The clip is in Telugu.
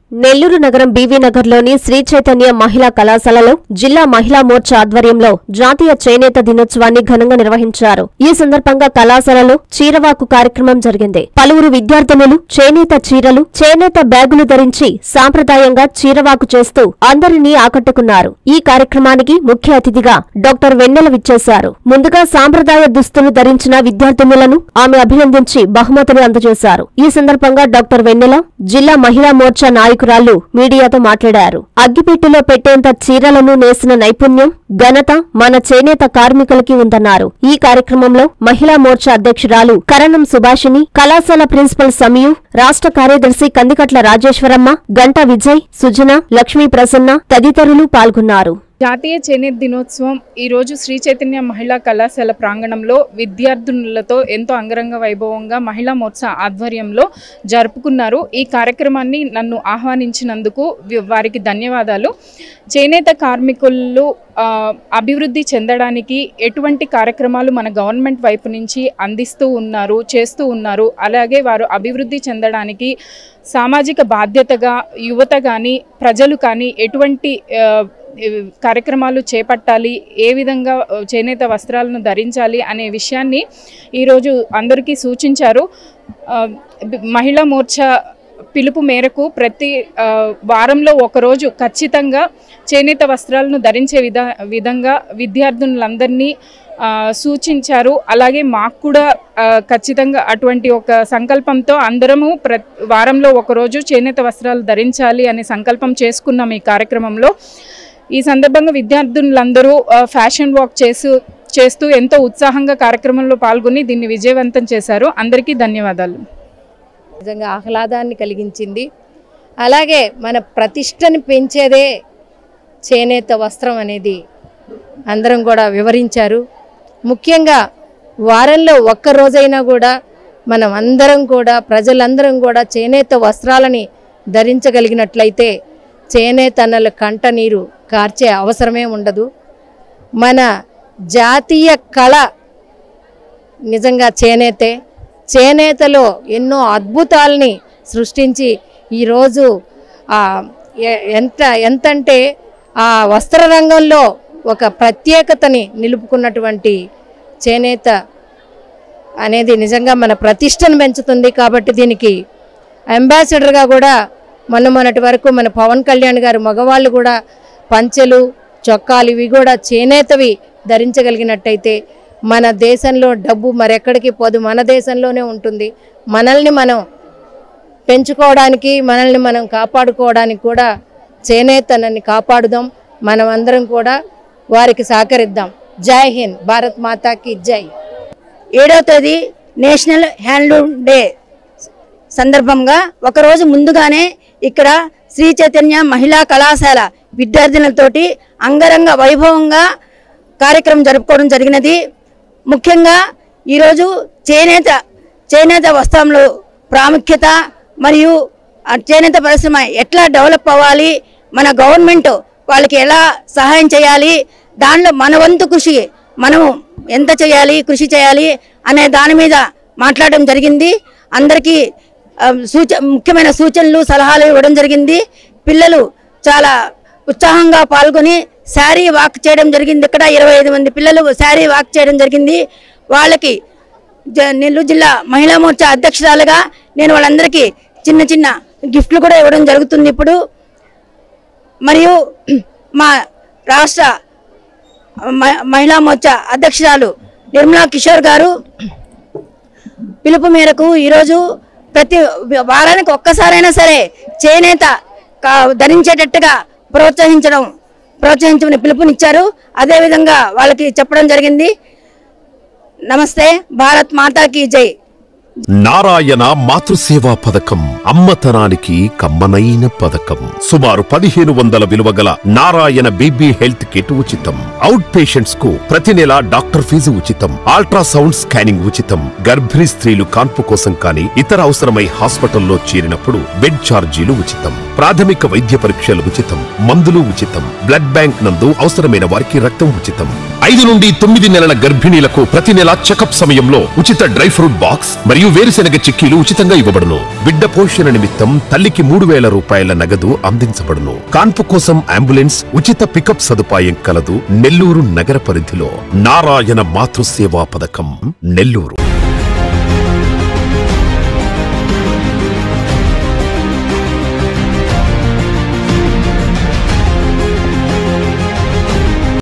నెల్లూరు నగరం బీవీ నగర్లోని శ్రీ చైతన్య మహిళా కళాశాలలో జిల్లా మహిళా మోర్చా ఆధ్వర్యంలో జాతీయ చేనేత దినోత్సవాన్ని ఘనంగా నిర్వహించారు. ఈ సందర్భంగా కళాశాలలో చీరవాకు కార్యక్రమం జరిగింది. పలువురు విద్యార్థినులు చేనేత చీరలు, చేనేత బ్యాగులు ధరించి సాంప్రదాయంగా చీరవాకు చేస్తూ అందరినీ ఆకట్టుకున్నారు. ఈ కార్యక్రమానికి ముఖ్య అతిథిగా డాక్టర్ వెన్నెల విచ్చేశారు. ముందుగా సాంప్రదాయ దుస్తులు ధరించిన విద్యార్థినులను ఆమె అభినందించి బహుమతులు అందజేశారు. ఈ సందర్భంగా డాక్టర్ వెన్నెల జిల్లా మహిళా మోర్చా నాయకురాలు మీడియాతో మాట్లాడారు. అగ్గిపెట్టెలో పెట్టేంత చీరలను నేసిన నైపుణ్యం, ఘనత మన చేనేత కార్మికులకి ఉందన్నారు. ఈ కార్యక్రమంలో మహిళా మోర్చా అధ్యక్షురాలు కరణం సుభాషిణి, కళాశాల ప్రిన్సిపల్ సమయు, రాష్ట్ర కార్యదర్శి కందికట్ల రాజేశ్వరమ్మ, గంటా విజయ్, సుజన, లక్ష్మీ ప్రసన్న తదితరులు పాల్గొన్నారు. జాతీయ చేనేత దినోత్సవం ఈరోజు శ్రీ చైతన్య మహిళా కళాశాల ప్రాంగణంలో విద్యార్థులతో ఎంతో అంగరంగ వైభవంగా మహిళా మోర్చా ఆధ్వర్యంలో జరుపుకున్నారు. ఈ కార్యక్రమాన్ని నన్ను ఆహ్వానించినందుకు వారికి ధన్యవాదాలు. చేనేత కార్మికులు అభివృద్ధి చెందడానికి ఎటువంటి కార్యక్రమాలు మన గవర్నమెంట్ వైపు నుంచి అందిస్తూ ఉన్నారు, చేస్తూ ఉన్నారు. అలాగే వారు అభివృద్ధి చెందడానికి సామాజిక బాధ్యతగా యువత కానీ ప్రజలు కానీ ఎటువంటి కార్యక్రమాలు చేపట్టాలి, ఏ విధంగా చేనేత వస్త్రాలను ధరించాలి అనే విషయాన్ని ఈరోజు అందరికీ సూచించారు. మహిళా మోర్చా పిలుపు మేరకు ప్రతి వారంలో ఒకరోజు ఖచ్చితంగా చేనేత వస్త్రాలను ధరించే విధంగా విద్యార్థులందరినీ సూచించారు. అలాగే మాకు కూడా ఖచ్చితంగా అటువంటి ఒక సంకల్పంతో అందరము వారంలో ఒకరోజు చేనేత వస్త్రాలు ధరించాలి అనే సంకల్పం చేసుకున్నాం ఈ కార్యక్రమంలో. ఈ సందర్భంగా విద్యార్థులందరూ ఫ్యాషన్ వాక్ చేస్తూ ఎంతో ఉత్సాహంగా కార్యక్రమంలో పాల్గొని దీన్ని విజయవంతం చేశారు. అందరికీ ధన్యవాదాలు. నిజంగా ఆహ్లాదాన్ని కలిగించింది. అలాగే మన ప్రతిష్టని పెంచేదే చేనేత వస్త్రం అనేది అందరం కూడా వివరించారు. ముఖ్యంగా వారంలో ఒక్కరోజైనా కూడా మనం అందరం కూడా ప్రజలందరం కూడా చేనేత వస్త్రాలని ధరించగలిగినట్లయితే చేనేతన్నల కంట నీరు కార్చే అవసరమే ఉండదు. మన జాతీయ కళ నిజంగా చేనేతే. చేనేతలో ఎన్నో అద్భుతాలని సృష్టించి ఈరోజు ఎంతంటే ఆ వస్త్ర రంగంలో ఒక ప్రత్యేకతని నిలుపుకున్నటువంటి చేనేత అనేది నిజంగా మన ప్రతిష్టను పెంచుతుంది. కాబట్టి దీనికి అంబాసిడర్గా కూడా మొన్నటి వరకు మన పవన్ కళ్యాణ్ గారు మగవాళ్ళు కూడా పంచెలు, చొక్కాలు ఇవి కూడా చేనేతవి ధరించగలిగినట్టయితే మన దేశంలో డబ్బు మరెక్కడికి పోదు, మన దేశంలోనే ఉంటుంది. మనల్ని మనం పెంచుకోవడానికి, మనల్ని మనం కాపాడుకోవడానికి కూడా చేనేతనని కాపాడుదాం. మనం అందరం కూడా వారికి సహకరిద్దాం. జై హింద్, భారత్ మాతాకి జై. 7వ తేదీ నేషనల్ హ్యాండ్లూమ్ డే సందర్భంగా ఒకరోజు ముందుగానే ఇక్కడ శ్రీ చైతన్య మహిళా కళాశాల విద్యార్థినులతోటి అంగరంగ వైభవంగా కార్యక్రమం జరుపుకోవడం జరిగినది. ముఖ్యంగా ఈరోజు చేనేత వస్త్రంలో ప్రాముఖ్యత మరియు చేనేత పరిశ్రమ ఎట్లా డెవలప్ అవ్వాలి, మన గవర్నమెంట్ వాళ్ళకి ఎలా సహాయం చేయాలి, దానిలో మన వంతు కృషి మనము ఎంత చేయాలి, కృషి చేయాలి అనే దాని మీద మాట్లాడడం జరిగింది. అందరికీ ముఖ్యమైన సూచనలు, సలహాలు ఇవ్వడం జరిగింది. పిల్లలు చాలా ఉత్సాహంగా పాల్గొని శారీ వాక్ చేయడం జరిగింది. ఇక్కడ 25 మంది పిల్లలు శారీ వాక్ చేయడం జరిగింది. వాళ్ళకి నెల్లూరు జిల్లా మహిళా మోర్చా అధ్యక్షురాలుగా నేను వాళ్ళందరికీ చిన్న చిన్న గిఫ్ట్లు కూడా ఇవ్వడం జరుగుతుంది ఇప్పుడు. మరియు మా రాష్ట్ర మహిళా మోర్చా అధ్యక్షురాలు నిర్మలా కిషోర్ గారు పిలుపు మేరకు ఈరోజు ప్రతి వారానికి ఒక్కసారైనా సరే చేనేత ధరించేటట్టుగా ప్రోత్సహించమని పిలుపునిచ్చారు. అదేవిధంగా వాళ్ళకి చెప్పడం జరిగింది. నమస్తే, భారత్ మాతాకి జై. నారాయణ మాతృసేవా పథకం అమ్మతనానికి కమ్మనైన పథకం. సుమారు 1500 విలువ గల నారాయణ బేబీ హెల్త్ కిట్ ఉచితం. అవుట్ పేషెంట్స్ కు ప్రతి నెల డాక్టర్ ఫీజు ఉచితం. అల్ట్రాసౌండ్ స్కానింగ్ ఉచితం. గర్భిణీ స్త్రీలు కాన్పు కోసం కానీ ఇతర అవసరమై హాస్పిటల్లో చేరినప్పుడు బెడ్ ఛార్జీలు ఉచితం. ప్రాథమిక వైద్య పరీక్షలు ఉచితం. మందులు ఉచితం. బ్లడ్ బ్యాంక్ నందు అవసరమైన వారికి రక్తం ఉచితం. 5 నుండి 9 నెలల గర్భిణీలకు ప్రతి నెల చెకప్ సమయంలో ఉచిత డ్రై ఫ్రూట్ బాక్స్ మరియు మరియు వేరుశెనగ చిక్కీలు ఉచితంగా ఇవ్వబడును. బిడ్డ పోషణ నిమిత్తం తల్లికి 3,000 రూపాయల నగదు అందించబడును. కాన్పు కోసం అంబులెన్స్ ఉచిత పికప్ సదుపాయం కలదు. నెల్లూరు నగర పరిధిలో నారాయణ మాతృసేవా పథకం, నెల్లూరు.